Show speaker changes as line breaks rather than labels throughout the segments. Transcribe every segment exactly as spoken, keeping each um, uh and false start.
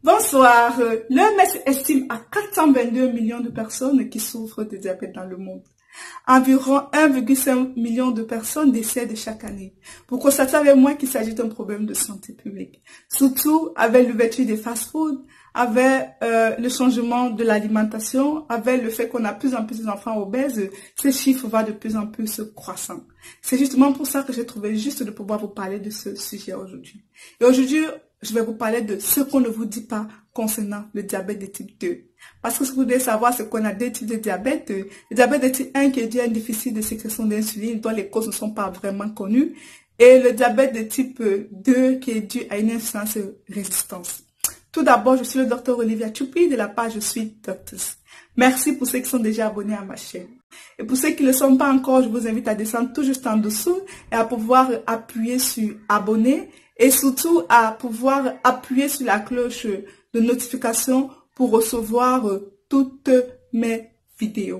Bonsoir. L'O M S estime à quatre cent vingt-deux millions de personnes qui souffrent de diabète dans le monde. Environ un virgule cinq million de personnes décèdent chaque année. Pour constater avec moi qu'il s'agit d'un problème de santé publique. Surtout avec l'ouverture des fast-foods, avec euh, le changement de l'alimentation, avec le fait qu'on a de plus en plus d'enfants obèses, ces chiffres vont de plus en plus croissant. C'est justement pour ça que j'ai trouvé juste de pouvoir vous parler de ce sujet aujourd'hui. Et aujourd'hui, je vais vous parler de ce qu'on ne vous dit pas concernant le diabète de type deux. Parce que ce que vous devez savoir, c'est qu'on a deux types de diabète. Le diabète de type un qui est dû à un déficit de sécrétion d'insuline dont les causes ne sont pas vraiment connues. Et le diabète de type deux qui est dû à une insuffisance résistance. Tout d'abord, je suis le docteur Olivia Tchoupi de la page Je suis Doctors. Merci pour ceux qui sont déjà abonnés à ma chaîne. Et pour ceux qui ne le sont pas encore, je vous invite à descendre tout juste en dessous et à pouvoir appuyer sur abonner et surtout à pouvoir appuyer sur la cloche de notification pour recevoir toutes mes vidéos.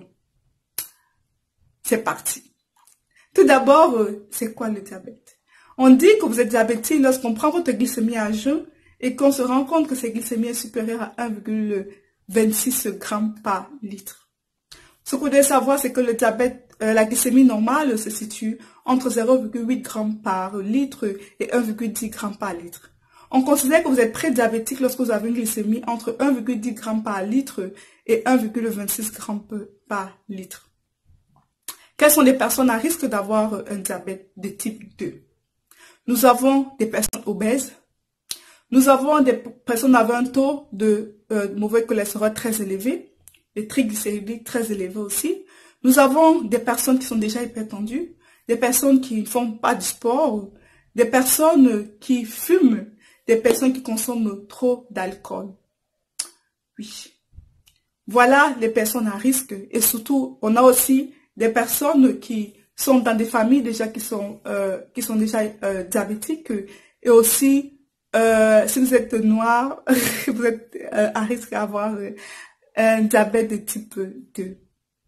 C'est parti. Tout d'abord, c'est quoi le diabète? On dit que vous êtes diabétique lorsqu'on prend votre glycémie à jeun et qu'on se rend compte que cette glycémie est supérieure à un virgule vingt-six grammes par litre. Ce que vous devez savoir, c'est que le diabète, euh, la glycémie normale se situe entre zéro virgule huit grammes par litre et un virgule dix grammes par litre. On considère que vous êtes prédiabétique lorsque vous avez une glycémie entre un virgule dix grammes par litre et un virgule vingt-six grammes par litre. Quelles sont les personnes à risque d'avoir un diabète de type deux? Nous avons des personnes obèses. Nous avons des personnes avec un taux de euh, mauvais cholestérol très élevé, des triglycérides très élevés aussi. Nous avons des personnes qui sont déjà hypertendues, des personnes qui ne font pas du sport, des personnes qui fument, des personnes qui consomment trop d'alcool. Oui. Voilà les personnes à risque. Et surtout, on a aussi des personnes qui sont dans des familles déjà qui sont, euh, qui sont déjà euh, diabétiques et aussi Euh, si vous êtes noir, vous êtes euh, à risque d'avoir euh, un diabète de type deux.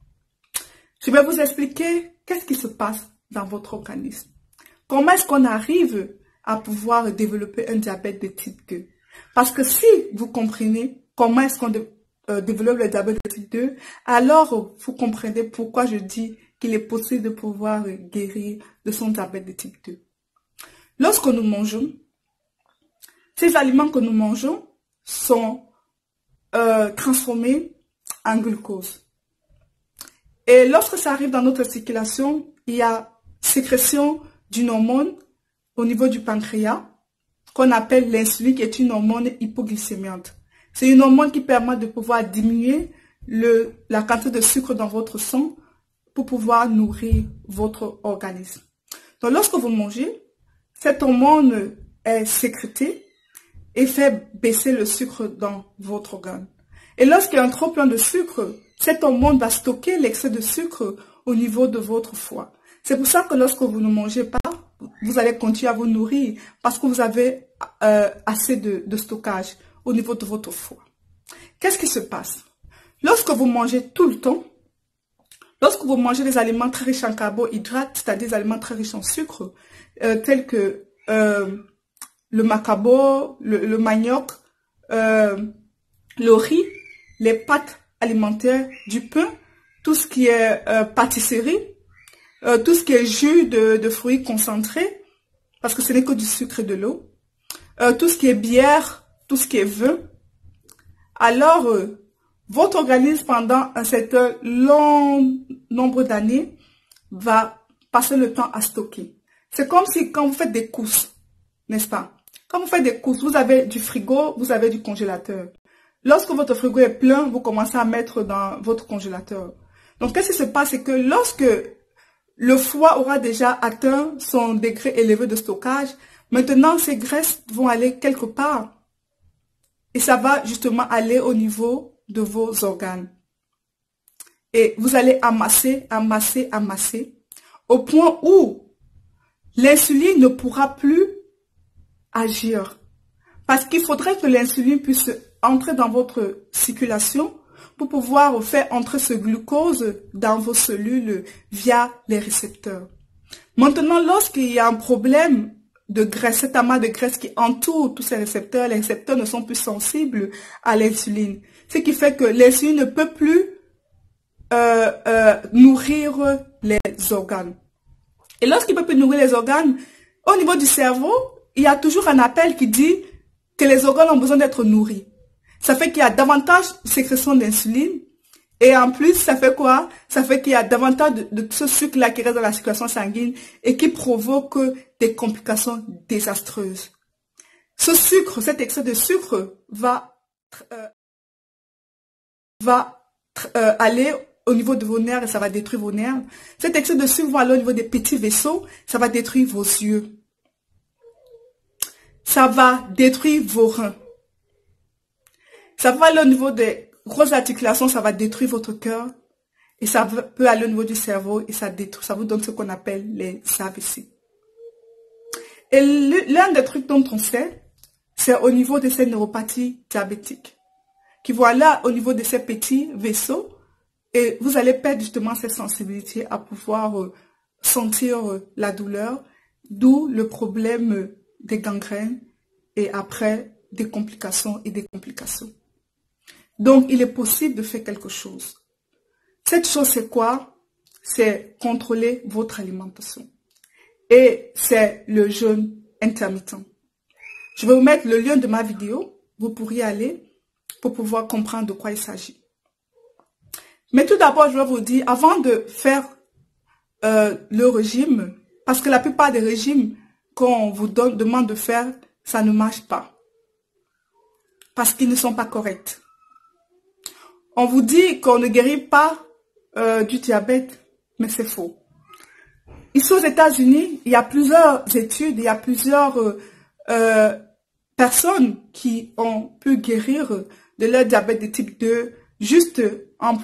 Je vais vous expliquer qu'est-ce qui se passe dans votre organisme. Comment est-ce qu'on arrive à pouvoir développer un diabète de type deux? Parce que si vous comprenez comment est-ce qu'on de, euh, développe le diabète de type deux, alors vous comprenez pourquoi je dis qu'il est possible de pouvoir guérir de son diabète de type deux. Lorsque nous mangeons, ces aliments que nous mangeons sont euh, transformés en glucose. Et lorsque ça arrive dans notre circulation, il y a sécrétion d'une hormone au niveau du pancréas qu'on appelle l'insuline, qui est une hormone hypoglycémiante. C'est une hormone qui permet de pouvoir diminuer le, la quantité de sucre dans votre sang pour pouvoir nourrir votre organisme. Donc lorsque vous mangez, cette hormone est sécrétée et fait baisser le sucre dans votre organe. Et lorsqu'il y a un trop plein de sucre, cette hormone va stocker l'excès de sucre au niveau de votre foie. C'est pour ça que lorsque vous ne mangez pas, vous allez continuer à vous nourrir parce que vous avez euh, assez de, de stockage au niveau de votre foie. Qu'est-ce qui se passe? Lorsque vous mangez tout le temps, lorsque vous mangez des aliments très riches en carbohydrates, c'est-à-dire des aliments très riches en sucre, euh, tels que euh, le macabo, le, le manioc, euh, le riz, les pâtes alimentaires, du pain, tout ce qui est euh, pâtisserie, euh, tout ce qui est jus de, de fruits concentrés, parce que ce n'est que du sucre et de l'eau, euh, tout ce qui est bière, tout ce qui est vin. Alors, euh, votre organisme, pendant un certain long nombre d'années, va passer le temps à stocker. C'est comme si quand vous faites des courses, n'est-ce pas? Quand vous faites des courses, vous avez du frigo, vous avez du congélateur. Lorsque votre frigo est plein, vous commencez à mettre dans votre congélateur. Donc, qu'est-ce qui se passe? C'est que lorsque le foie aura déjà atteint son degré élevé de stockage, maintenant, ces graisses vont aller quelque part. Et ça va justement aller au niveau de vos organes. Et vous allez amasser, amasser, amasser, au point où l'insuline ne pourra plus agir. Parce qu'il faudrait que l'insuline puisse entrer dans votre circulation pour pouvoir faire entrer ce glucose dans vos cellules via les récepteurs. Maintenant, lorsqu'il y a un problème de graisse, cet amas de graisse qui entoure tous ces récepteurs. Les récepteurs ne sont plus sensibles à l'insuline. Ce qui fait que l'insuline ne peut plus euh, euh, nourrir les organes. Et lorsqu'il ne peut plus nourrir les organes, au niveau du cerveau, il y a toujours un appel qui dit que les organes ont besoin d'être nourris. Ça fait qu'il y a davantage de sécrétion d'insuline. Et en plus, ça fait quoi? Ça fait qu'il y a davantage de, de ce sucre-là qui reste dans la circulation sanguine et qui provoque des complications désastreuses. Ce sucre, cet excès de sucre va, euh, va euh, aller au niveau de vos nerfs et ça va détruire vos nerfs. Cet excès de sucre va aller au niveau des petits vaisseaux, ça va détruire vos yeux. Ça va détruire vos reins. Ça va aller au niveau des grosses articulations, ça va détruire votre cœur. Et ça peut aller au niveau du cerveau et ça détruit, ça vous donne ce qu'on appelle les A V C. Et l'un des trucs dont on sait, c'est au niveau de ces neuropathies diabétiques, qui vont aller au niveau de ces petits vaisseaux et vous allez perdre justement cette sensibilité à pouvoir euh, sentir euh, la douleur, d'où le problème euh, des gangrènes et après des complications et des complications. Donc, il est possible de faire quelque chose. Cette chose, c'est quoi? C'est contrôler votre alimentation. Et c'est le jeûne intermittent. Je vais vous mettre le lien de ma vidéo. Vous pourriez aller pour pouvoir comprendre de quoi il s'agit. Mais tout d'abord, je vais vous dire, avant de faire euh, le régime, parce que la plupart des régimes qu'on vous donne, demande de faire, ça ne marche pas. Parce qu'ils ne sont pas corrects. On vous dit qu'on ne guérit pas euh, du diabète, mais c'est faux. Ici aux États-Unis, il y a plusieurs études, il y a plusieurs euh, euh, personnes qui ont pu guérir de leur diabète de type deux juste en,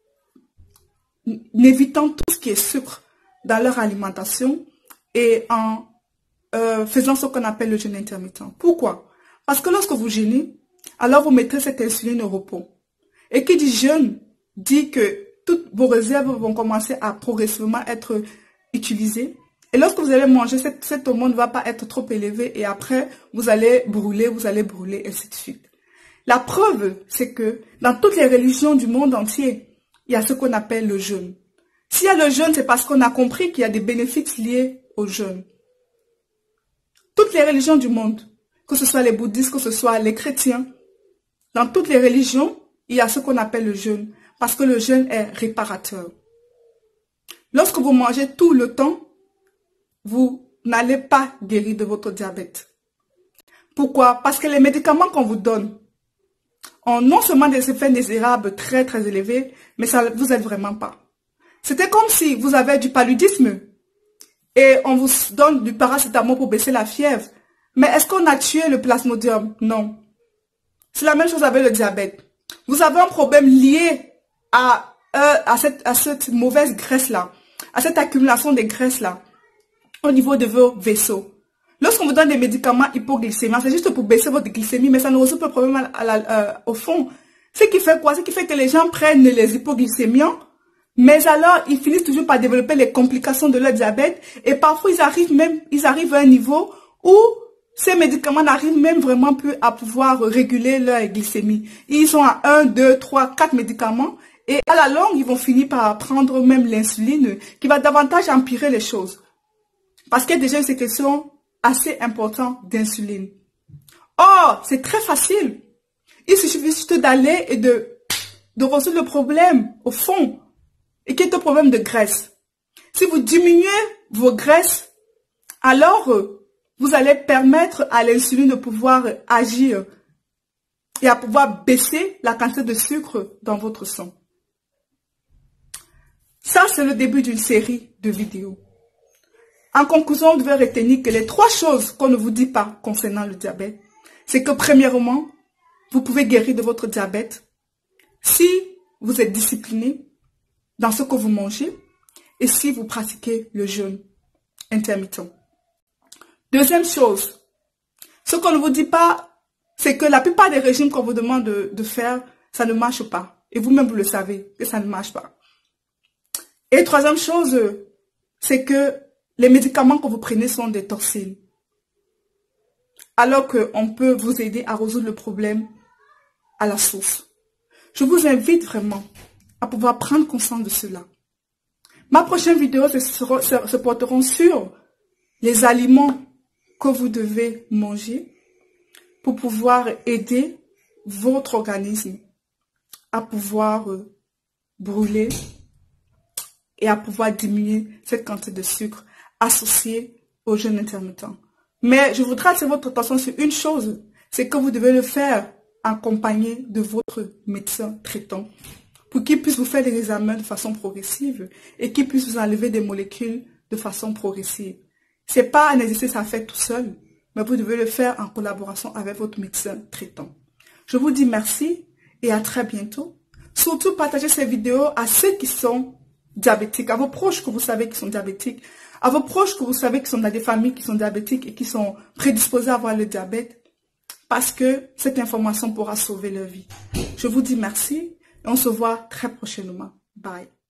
en évitant tout ce qui est sucre dans leur alimentation et en euh, faisant ce qu'on appelle le jeûne intermittent. Pourquoi? Parce que lorsque vous jeûnez, alors vous mettez cette insuline au repos. Et qui dit jeûne, dit que toutes vos réserves vont commencer à progressivement être utilisées. Et lorsque vous allez manger, cette, cette hormone ne va pas être trop élevée et après, vous allez brûler, vous allez brûler, et ainsi de suite. La preuve, c'est que dans toutes les religions du monde entier, il y a ce qu'on appelle le jeûne. S'il y a le jeûne, c'est parce qu'on a compris qu'il y a des bénéfices liés au jeûne. Toutes les religions du monde, que ce soit les bouddhistes, que ce soit les chrétiens, dans toutes les religions, il y a ce qu'on appelle le jeûne, parce que le jeûne est réparateur. Lorsque vous mangez tout le temps, vous n'allez pas guérir de votre diabète. Pourquoi? Parce que les médicaments qu'on vous donne ont non seulement des effets indésirables très très élevés, mais ça ne vous aide vraiment pas. C'était comme si vous avez du paludisme et on vous donne du paracétamol pour baisser la fièvre. Mais est-ce qu'on a tué le plasmodium? Non. C'est la même chose avec le diabète. Vous avez un problème lié à, euh, à, cette, à cette mauvaise graisse-là, à cette accumulation de graisse-là, au niveau de vos vaisseaux. Lorsqu'on vous donne des médicaments hypoglycémiens, c'est juste pour baisser votre glycémie, mais ça ne résout pas le problème à, à la, euh, au fond. Ce qui fait quoi? Ce qui fait que les gens prennent les hypoglycémiens, mais alors ils finissent toujours par développer les complications de leur diabète, et parfois ils arrivent même, ils arrivent à un niveau où ces médicaments n'arrivent même vraiment plus à pouvoir réguler leur glycémie. Ils sont à un, deux, trois, quatre médicaments et à la longue, ils vont finir par prendre même l'insuline qui va davantage empirer les choses. Parce qu'il y a déjà une sécrétion assez importante d'insuline. Or, c'est très facile. Il suffit juste d'aller et de, de résoudre le problème au fond et qui est un problème de graisse. Si vous diminuez vos graisses, alors vous allez permettre à l'insuline de pouvoir agir et à pouvoir baisser la quantité de sucre dans votre sang. Ça, c'est le début d'une série de vidéos. En conclusion, vous devez retenir que les trois choses qu'on ne vous dit pas concernant le diabète, c'est que premièrement, vous pouvez guérir de votre diabète si vous êtes discipliné dans ce que vous mangez et si vous pratiquez le jeûne intermittent. Deuxième chose, ce qu'on ne vous dit pas, c'est que la plupart des régimes qu'on vous demande de, de faire, ça ne marche pas. Et vous-même, vous le savez, que ça ne marche pas. Et troisième chose, c'est que les médicaments que vous prenez sont des toxines. alors qu'on peut vous aider à résoudre le problème à la source. Je vous invite vraiment à pouvoir prendre conscience de cela. Ma prochaine vidéo se, sera, se, se portera sur les aliments que vous devez manger pour pouvoir aider votre organisme à pouvoir euh, brûler et à pouvoir diminuer cette quantité de sucre associée au jeûne intermittent. Mais je voudrais attirer votre attention sur une chose, c'est que vous devez le faire accompagné de votre médecin traitant pour qu'il puisse vous faire des examens de façon progressive et qu'il puisse vous enlever des molécules de façon progressive. Ce n'est pas un exercice à faire tout seul, mais vous devez le faire en collaboration avec votre médecin traitant. Je vous dis merci et à très bientôt. Surtout, partagez ces vidéos à ceux qui sont diabétiques, à vos proches que vous savez qui sont diabétiques, à vos proches que vous savez qui sont dans des familles qui sont diabétiques et qui sont prédisposés à avoir le diabète, parce que cette information pourra sauver leur vie. Je vous dis merci et on se voit très prochainement. Bye.